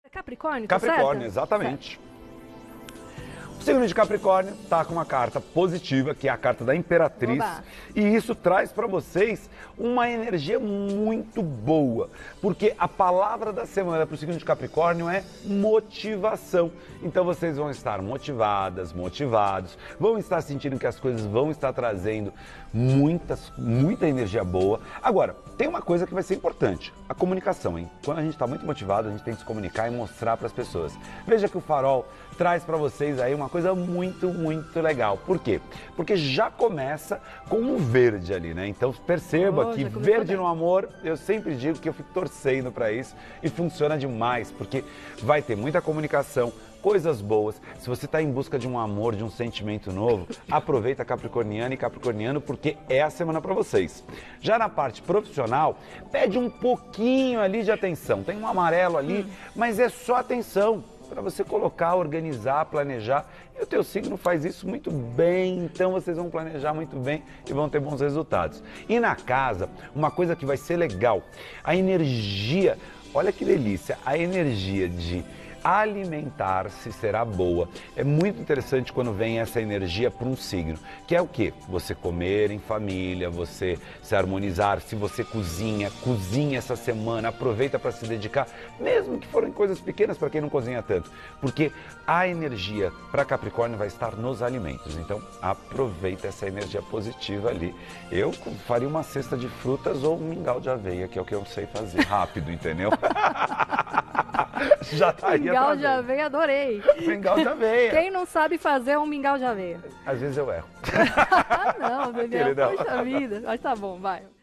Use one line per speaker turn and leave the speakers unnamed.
Capricórnio, tá
Capricórnio,
certo?
exatamente. O signo de Capricórnio está com uma carta positiva, que é a carta da Imperatriz.
Oba.
E isso traz para vocês uma energia muito boa, porque a palavra da semana para o signo de Capricórnio é motivação. Então vocês vão estar motivadas, motivados, vão estar sentindo que as coisas vão estar trazendo muita energia boa. Agora, tem uma coisa que vai ser importante, a comunicação, hein? Quando a gente está muito motivado, a gente tem que se comunicar e mostrar para as pessoas. Veja que o Farol traz para vocês aí uma coisa muito legal. Por quê? Porque já começa com um verde ali, né? Então perceba que verde no amor, eu sempre digo que eu fico torcendo para isso e funciona demais, porque vai ter muita comunicação, coisas boas. Se você está em busca de um amor, de um sentimento novo, aproveita Capricorniana e Capricorniano, porque é a semana para vocês. Já na parte profissional, pede um pouquinho ali de atenção. Tem um amarelo ali, mas é só atenção para você colocar, organizar, planejar. E o teu signo faz isso muito bem, então vocês vão planejar muito bem e vão ter bons resultados. E na casa, uma coisa que vai ser legal, a energia, olha que delícia, a energia de alimentar-se será boa. É muito interessante quando vem essa energia para um signo, que é o quê? Você comer em família, você se harmonizar. Se você cozinha essa semana, aproveita para se dedicar, mesmo que forem coisas pequenas para quem não cozinha tanto, porque a energia para Capricórnio vai estar nos alimentos, então aproveita essa energia positiva ali. Eu faria uma cesta de frutas ou um mingau de aveia, que é o que eu sei fazer rápido, entendeu? Já tá aí.
Mingau de aveia, adorei.
Mingau de aveia.
Quem não sabe fazer um mingau de aveia?
Às vezes eu erro.
Não, Daniel, poxa vida. Mas tá bom, vai.